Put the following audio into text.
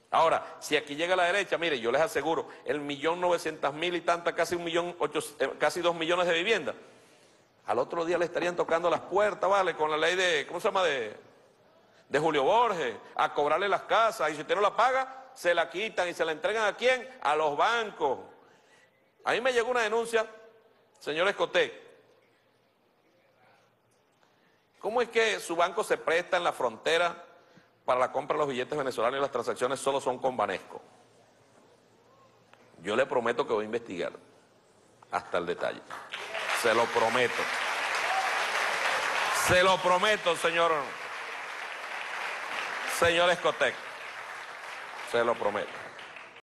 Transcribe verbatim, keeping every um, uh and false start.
Ahora, si aquí llega la derecha, mire, yo les aseguro, el millón novecientos mil y tanta, casi un millón, ocho, eh, casi dos millones de viviendas, al otro día le estarían tocando las puertas, ¿vale? Con la ley de, ¿cómo se llama? De, de Julio Borges, a cobrarle las casas, y si usted no la paga, se la quitan y se la entregan ¿a quién? A los bancos. A mí me llegó una denuncia, señor Escotet, ¿cómo es que su banco se presta en la frontera para la compra de los billetes venezolanos y las transacciones solo son con Banesco? Yo le prometo que voy a investigar hasta el detalle. Se lo prometo. Se lo prometo, señor, señor Escotet. Se lo prometo.